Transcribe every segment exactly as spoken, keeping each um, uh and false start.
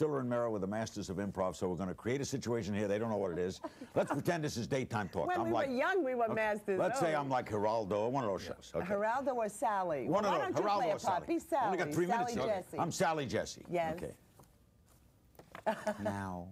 Stiller and Meara were the masters of improv, so we're going to create a situation here. They don't know what it is. Let's pretend this is daytime talk. When I'm we like, were young, we were okay, masters. Let's oh. say I'm like Geraldo or one of those shows. Okay. Geraldo or Sally? One well, of why those. don't you Geraldo play or a part? Sally. Be Sally. Only got three Sally minutes. Okay. Jesse. I'm Sally Jesse. Yes. Okay. Now,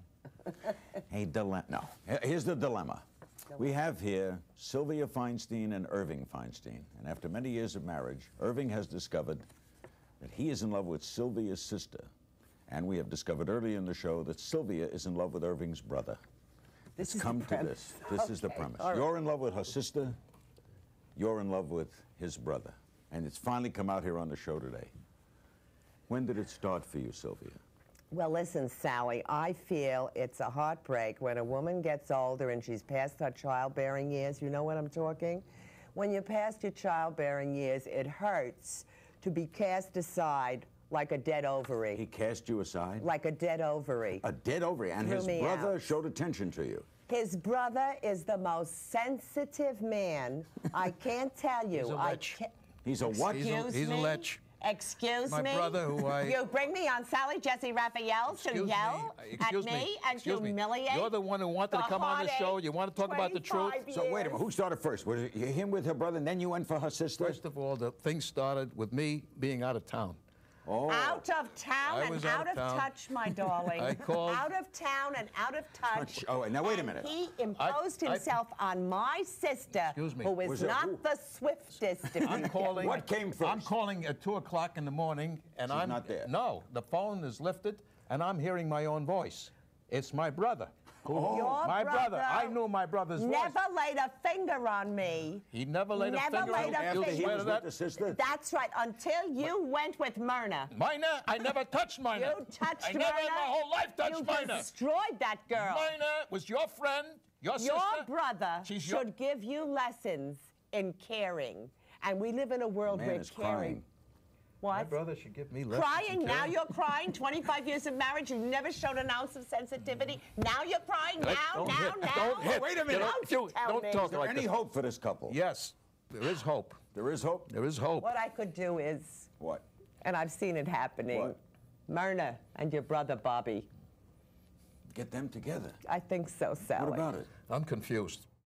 a dilemma. No, here's the dilemma. We have here Sylvia Feinstein and Irving Feinstein. And after many years of marriage, Irving has discovered that he is in love with Sylvia's sister. And we have discovered earlier in the show that Sylvia is in love with Irving's brother. This It's is come the to premise. this. This Okay. is the premise. All right. You're in love with her sister. You're in love with his brother. And it's finally come out here on the show today. When did it start for you, Sylvia? Well, listen, Sally, I feel it's a heartbreak when a woman gets older and she's past her childbearing years. You know what I'm talking? When you're past your childbearing years, it hurts to be cast aside like a dead ovary. He cast you aside? Like a dead ovary. A dead ovary. And Threw his me brother out. showed attention to you. His brother is the most sensitive man. I can't tell you. He's a I lech. can't. He's a what? He's a, Excuse he's a me? lech. Excuse My me? brother who I- You bring me on Sally Jesse Raphael to Excuse yell me, excuse at me, me, and excuse me. humiliate You're the one who wanted to the come on the show. You want to talk about the truth? twenty-five So wait a minute, years. who started first? Was it him with her brother, and then you went for her sister? First of all, the thing started with me being out of town. Oh. Out of town I and was out, out of of town. touch, my darling. I called- Out of town and out of touch. Touch. Oh, now wait a And minute. He imposed I- I- himself on my sister, Excuse me. who is Was it not who? the swiftest. if I'm you calling. What came first? I'm calling at two o'clock in the morning, and She's I'm not there. No, the phone is lifted, and I'm hearing my own voice. It's my brother. Who, Your my brother. brother I knew my brother's voice. Never laid a finger on me. He never laid Never a finger laid on a me. After You finger. he swear was to with that? the sister? That's right, until you went with Myrna. Mina, I never touched Mina. You touched I Myrna. never in my whole life touched You Mina. destroyed that girl. Mina was your friend, your sister. Your brother She's should your... give you lessons in caring. And we live in a world Man where is caring. crying. My What? brother should give me lessons. Crying? in Now caring. you're crying? twenty-five years of marriage, you never showed an ounce of sensitivity. Now you're crying? Hey, Now, don't now, hit. now? Don't hit. Wait a minute. Don't Don't, tell don't me. talk Is there like any this. hope for this couple? Yes, there is hope. There is hope? There is hope. What I could do is, What? and I've seen it happening, What? Myrna and your brother Bobby. Get them together. I think so, Sally. What about it? I'm confused.